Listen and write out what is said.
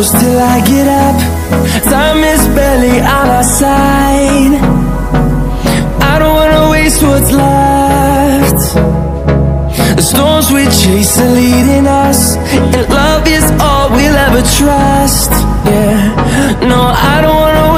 close till I get up. Time is barely on our side. I don't wanna waste what's left. The storms we chase are leading us, and love is all we'll ever trust. Yeah, no, I don't wanna